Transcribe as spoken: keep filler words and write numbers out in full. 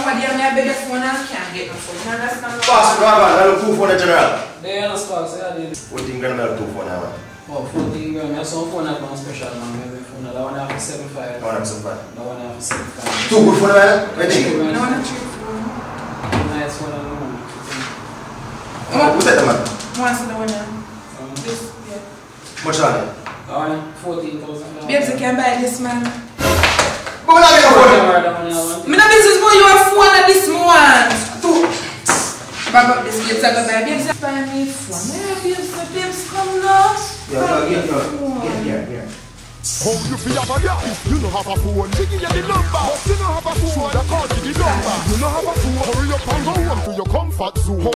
somebody and I beg your phone and can't get my phone. You understand? Pass, go on, I have two phone in general. They are not sparks, I did. fourteen grand, I have two phone now, man. Oh, fourteen grand, I have some phone I have special, man. Maybe phone, that one I have seven five. That one I have seven five. That one I have seven five. Two good phone, man? Where do you No, not cheap phone. Nice one, I don't know. Who's that, man? What's the one now? This, yeah. Much on it? That one, fourteen thousand. Babes, you can buy this, man. But we're not getting a phone. I'm not business boy, you have phone at this moment. Back up this babes, I go buy babes. Buy me phone. Yeah, babes, the babes come now. Yeah, yeah, yeah, yeah, yeah. How you feel about that? You don't have a phone. She give you the number. But you don't have a phone. Should I call you the number? You don't have a phone. Hurry up and go home to your comfort zone.